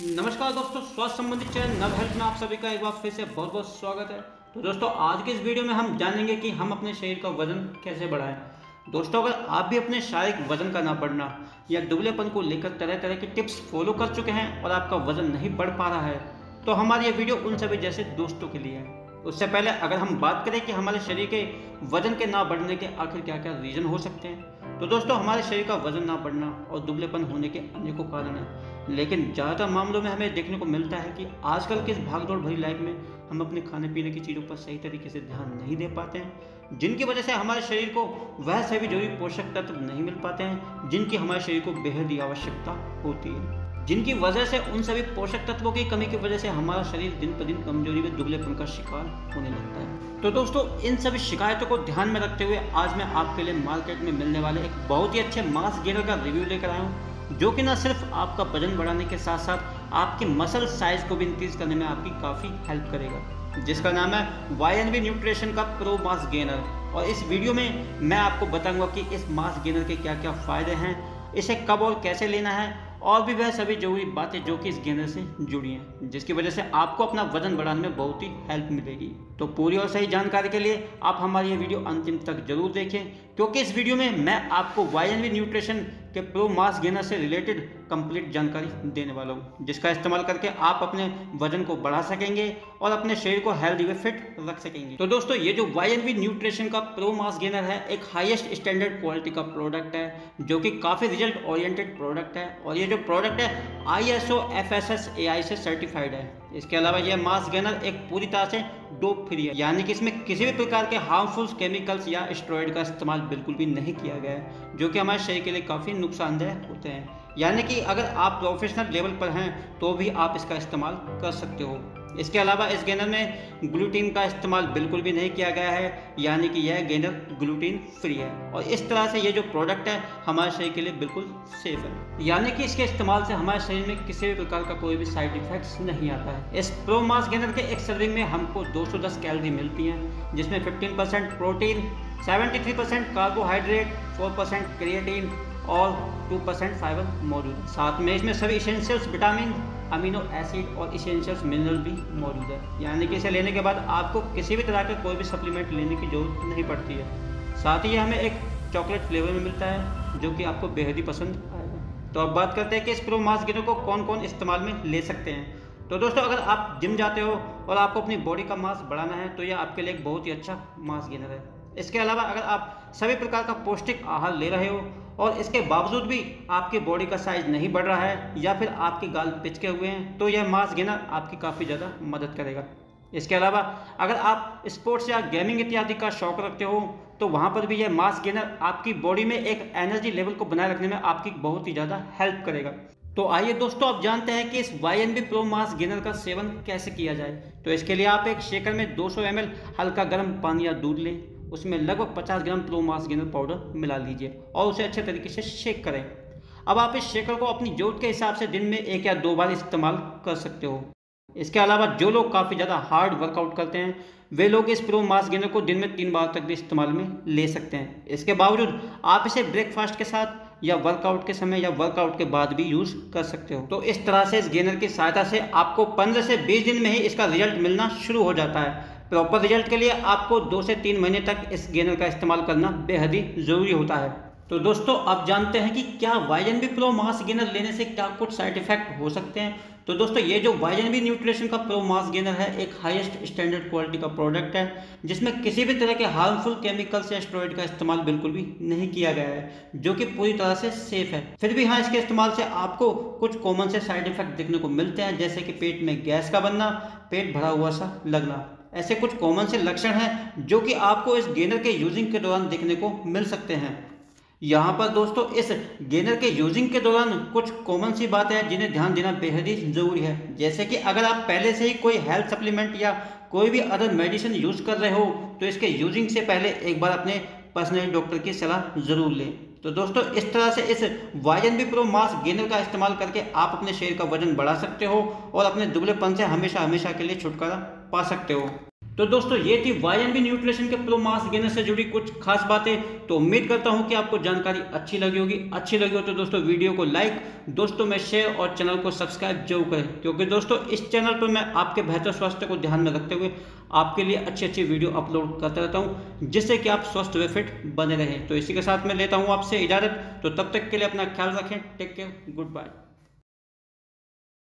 नमस्कार दोस्तों, स्वास्थ्य संबंधित चैनल नव हेल्थ में आप सभी का एक बार फिर से बहुत बहुत स्वागत है। तो दोस्तों, आज के इस वीडियो में हम जानेंगे कि हम अपने शरीर का वजन कैसे बढ़ाएं। दोस्तों, अगर आप भी अपने शारीरिक वजन का ना बढ़ना या दुबलेपन को लेकर तरह तरह की टिप्स फॉलो कर चुके हैं और आपका वजन नहीं बढ़ पा रहा है, तो हमारी ये वीडियो उन सभी जैसे दोस्तों के लिए है। उससे पहले अगर हम बात करें कि हमारे शरीर के वजन के ना बढ़ने के आखिर क्या क्या रीज़न हो सकते हैं, तो दोस्तों हमारे शरीर का वजन ना बढ़ना और दुबलेपन होने के अनेकों कारण हैं। लेकिन ज़्यादातर मामलों में हमें देखने को मिलता है कि आजकल की इस भागदौड़ भरी लाइफ में हम अपने खाने पीने की चीज़ों पर सही तरीके से ध्यान नहीं दे पाते हैं, जिनकी वजह से हमारे शरीर को वह सभी जरूरी पोषक तत्व नहीं मिल पाते हैं जिनकी हमारे शरीर को बेहद ही आवश्यकता होती है, जिनकी वजह से उन सभी पोषक तत्वों की कमी की वजह से हमारा शरीर दिन पर दिन कमजोरी व दुबलेपन का शिकार होने लगता है। तो दोस्तों, इन सभी शिकायतों को ध्यान में रखते हुए आज मैं आपके लिए मार्केट में मिलने वाले एक बहुत ही अच्छे मास गेनर का रिव्यू लेकर आया हूँ, जो कि न सिर्फ आपका वजन बढ़ाने के साथ साथ आपकी मसल साइज को भी इंक्रीज करने में आपकी काफ़ी हेल्प करेगा, जिसका नाम है YNB न्यूट्रिशन का प्रो मास गेनर। और इस वीडियो में मैं आपको बताऊंगा कि इस मास गेनर के क्या क्या फ़ायदे हैं, इसे कब और कैसे लेना है, और भी वह सभी जरूरी बातें जो कि इस गेनर से जुड़ी हैं, जिसकी वजह से आपको अपना वजन बढ़ाने में बहुत ही हेल्प मिलेगी। तो पूरी और सही जानकारी के लिए आप हमारी ये वीडियो अंतिम तक जरूर देखें, क्योंकि इस वीडियो में मैं आपको YNB न्यूट्रिशन के प्रो मास गेनर से रिलेटेड कंप्लीट जानकारी देने वाला हूँ, जिसका इस्तेमाल करके आप अपने वजन को बढ़ा सकेंगे और अपने शरीर को हेल्दी व फिट रख सकेंगे। तो दोस्तों, ये जो YNB न्यूट्रिशन का प्रो मास गेनर है एक हाईएस्ट स्टैंडर्ड क्वालिटी का प्रोडक्ट है, जो कि काफ़ी रिजल्ट ओरिएंटेड प्रोडक्ट है, और ये जो प्रोडक्ट है ISO FSSAI से सर्टिफाइड है। इसके अलावा यह मास गेनर एक पूरी तरह से डोप फ्री है, यानी कि इसमें किसी भी प्रकार के हार्मफुल केमिकल्स या स्टेरॉइड का इस्तेमाल बिल्कुल भी नहीं किया गया है, जो कि हमारे शरीर के लिए काफ़ी नुकसानदेह होते हैं। यानी कि अगर आप प्रोफेशनल लेवल पर हैं तो भी आप इसका इस्तेमाल कर सकते हो। इसके अलावा इस गेनर में ग्लूटीन का इस्तेमाल बिल्कुल भी नहीं किया गया है, यानी कि यह गेनर ग्लूटीन फ्री है, और इस तरह से ये जो प्रोडक्ट है हमारे शरीर के लिए बिल्कुल सेफ है, यानी कि इसके इस्तेमाल से हमारे शरीर में किसी भी प्रकार का कोई भी साइड इफेक्ट्स नहीं आता है। इस प्रो मास गेनर के एक सर्विंग में हमको 210 कैलोरी मिलती हैं, जिसमें 15% प्रोटीन, 73% कार्बोहाइड्रेट, 4% क्रिएटिन और 2% फाइबर मौजूद है। साथ में इसमें सभी इसेंशियल्स विटामिन, अमीनो एसिड और इसेंशियल्स मिनरल भी मौजूद है, यानी कि इसे लेने के बाद आपको किसी भी तरह के कोई भी सप्लीमेंट लेने की जरूरत नहीं पड़ती है। साथ ही हमें एक चॉकलेट फ्लेवर में मिलता है, जो कि आपको बेहद ही पसंद आएगा। तो अब बात करते हैं कि इस प्रो मास गेनर को कौन कौन इस्तेमाल में ले सकते हैं। तो दोस्तों, अगर आप जिम जाते हो और आपको अपनी बॉडी का मास बढ़ाना है तो यह आपके लिए एक बहुत ही अच्छा मास गेनर है। इसके अलावा अगर आप सभी प्रकार का पौष्टिक आहार ले रहे हो और इसके बावजूद भी आपकी बॉडी का साइज नहीं बढ़ रहा है या फिर आपके गाल पिचके हुए हैं, तो यह मास गेनर आपकी काफ़ी ज़्यादा मदद करेगा। इसके अलावा अगर आप स्पोर्ट्स या गेमिंग इत्यादि का शौक रखते हो तो वहाँ पर भी यह मास गेनर आपकी बॉडी में एक एनर्जी लेवल को बनाए रखने में आपकी बहुत ही ज़्यादा हेल्प करेगा। तो आइए दोस्तों, आप जानते हैं कि इस YNB प्रो मास गेनर का सेवन कैसे किया जाए। तो इसके लिए आप एक शेकर में 200 ml हल्का गर्म पानी या दूध लें, उसमें लगभग 50 gram pro mass gainer powder मिला लीजिए और उसे अच्छे तरीके से शेक करें। अब आप इस शेकर को अपनी ज़रूरत के हिसाब से दिन में 1 या 2 बार इस्तेमाल कर सकते हो। इसके अलावा जो लोग काफ़ी ज़्यादा हार्ड वर्कआउट करते हैं वे लोग इस प्रो मास गेनर को दिन में 3 बार तक भी इस्तेमाल में ले सकते हैं। इसके बावजूद आप इसे ब्रेकफास्ट के साथ या वर्कआउट के समय या वर्कआउट के बाद भी यूज़ कर सकते हो। तो इस तरह से इस गेनर की सहायता से आपको 15 से 20 दिन में ही इसका रिजल्ट मिलना शुरू हो जाता है। प्रॉपर रिजल्ट के लिए आपको 2 से 3 महीने तक इस गेनर का इस्तेमाल करना बेहद ही ज़रूरी होता है। तो दोस्तों, आप जानते हैं कि क्या YNB प्रो मास गेनर लेने से क्या कुछ साइड इफेक्ट हो सकते हैं। तो दोस्तों, ये जो YNB न्यूट्रिशन का प्रो मास गेनर है एक हाईएस्ट स्टैंडर्ड क्वालिटी का प्रोडक्ट है, जिसमें किसी भी तरह के हार्मफुल केमिकल्स या स्टेरॉइड का इस्तेमाल बिल्कुल भी नहीं किया गया है, जो कि पूरी तरह से सेफ है। फिर भी हाँ, इसके इस्तेमाल से आपको कुछ कॉमन से साइड इफेक्ट देखने को मिलते हैं, जैसे कि पेट में गैस का बनना, पेट भरा हुआ सा लगना। ऐसे कुछ कॉमन से लक्षण हैं जो कि आपको इस गेनर के यूजिंग के दौरान देखने को मिल सकते हैं। यहाँ पर दोस्तों, इस गेनर के यूजिंग के दौरान कुछ कॉमन सी बातें हैं जिन्हें ध्यान देना बेहद ही ज़रूरी है। जैसे कि अगर आप पहले से ही कोई हेल्थ सप्लीमेंट या कोई भी अदर मेडिसिन यूज़ कर रहे हो तो इसके यूजिंग से पहले एक बार अपने पर्सनल डॉक्टर की सलाह ज़रूर लें। तो दोस्तों, इस तरह से इस YNB प्रो मास गेनर का इस्तेमाल करके आप अपने शरीर का वजन बढ़ा सकते हो और अपने दुबलेपन से हमेशा हमेशा के लिए छुटकारा पा सकते हो। तो दोस्तों ये थी YMB न्यूट्रिशन के प्रो मास गेनर से जुड़ी कुछ खास बातें। तो उम्मीद करता हूं कि आपको जानकारी अच्छी लगी होगी। अच्छी लगी हो तो दोस्तों वीडियो को लाइक, दोस्तों में शेयर और चैनल को सब्सक्राइब जरूर करें, क्योंकि दोस्तों इस चैनल पर मैं आपके बेहतर स्वास्थ्य को ध्यान में रखते हुए आपके लिए अच्छी अच्छी वीडियो अपलोड करता रहता हूं, जिससे कि आप स्वस्थ व फिट बने रहें। तो इसी के साथ मैं लेता हूं आपसे इजाज़त। तो तब तक के लिए अपना ख्याल रखें। Take care, good bye.